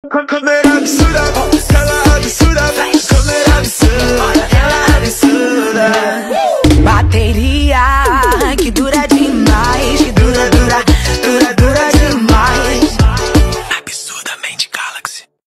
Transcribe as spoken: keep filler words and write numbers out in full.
Come, come and have you suit up, tell her how to suit up. Come and have you suit up.